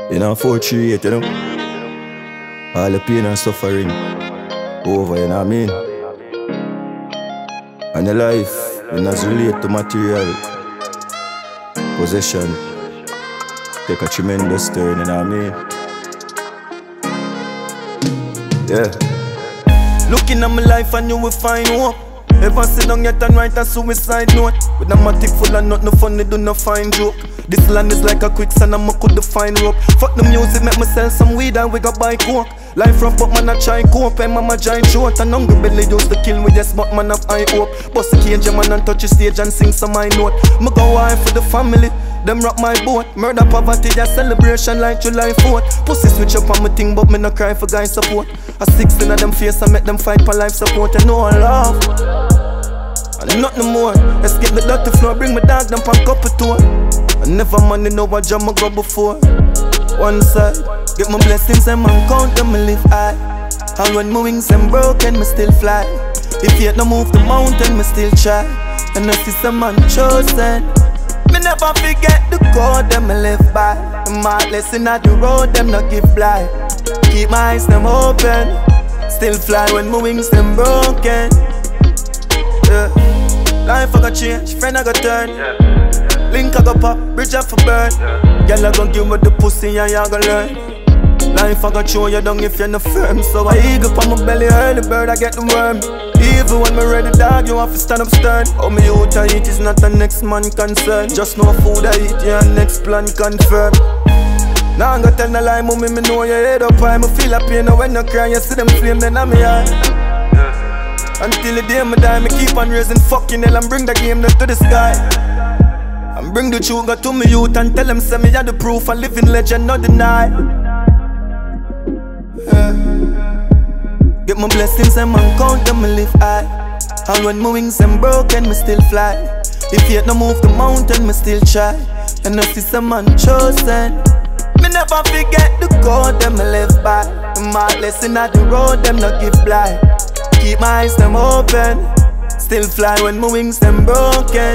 In a 438, you know. All the pain and suffering over, you know what I mean? And your life, when it's relate to material possession, take a tremendous turn, you know what I mean? Yeah. Looking at my life and you will find hope. Ever sit down yet and write a suicide note? With a matic full of nothing funny, do not find joke. This land is like a quicksand and I could find rope. Fuck the music, make me sell some weed and we got buy coke. Life rough but man I try cope, and mama giant short. And hungry belly used to kill with yes but man have high hope. Bust the cage man and touch the stage and sing some high note. Me go wife for the family, them rock my boat. Murder poverty, a celebration like July 4th. Pussy switch up on my thing but me no cry for guy support. A 16 of them face and make them fight for life support. And no love and nothing more. Escape the dirty floor, bring my dog them pan cup of tour. I never money know what job I go before. One side, get my blessings and man count them, me live high. And when my wings and broken, me still fly. If yet no move the mountain, me still try. And I see some man chosen. Me never forget the code them me live by. My lesson at the road, them not give blind. Keep my eyes them open. Still fly when my wings them broken. Yeah. Life I got change, friend I got turn. Link I got pop, bridge up for burn. Girl I gon' give me the pussy and you gon' learn. Life I gon' show you down if you're not firm. So I eagle from my belly, early bird I get the worm. Even when me ready dog, you have to stand up stern. How me out I eat is not the next man concern. Just know food I eat, yeah, next plan confirm. Now I'm gonna tell no lie, mommy, me know your head up high. Me feel a pain when you cry, you see them flame, then I'm here. Until the day me die, me keep on raising fucking hell and bring the game down to the sky. And bring the sugar to me youth and tell them say me are the proof, a living legend, not deny. Get my blessings and man count them, me live high. And when my wings and broken, me still fly. If yet no move the mountain, me still try. And I see some man chosen. Me never forget the code them me live by. My lesson at the road, them not give blind. Keep my eyes them open. Still fly when my wings them broken.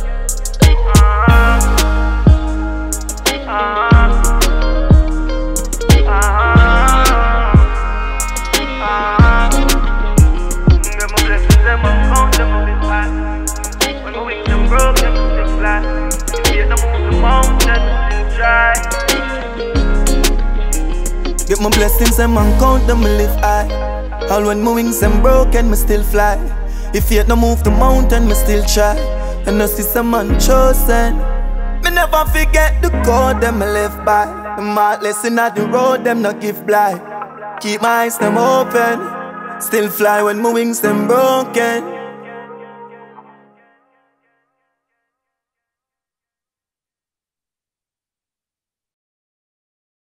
Get my blessings and man count them, me live high. All when my wings and broken, me still fly. If yet no move the mountain, me still try. And I see some man chosen. Me never forget the code them me live by. My lesson at the road, them not give blind. Keep my eyes them open. Still fly when my wings them broken.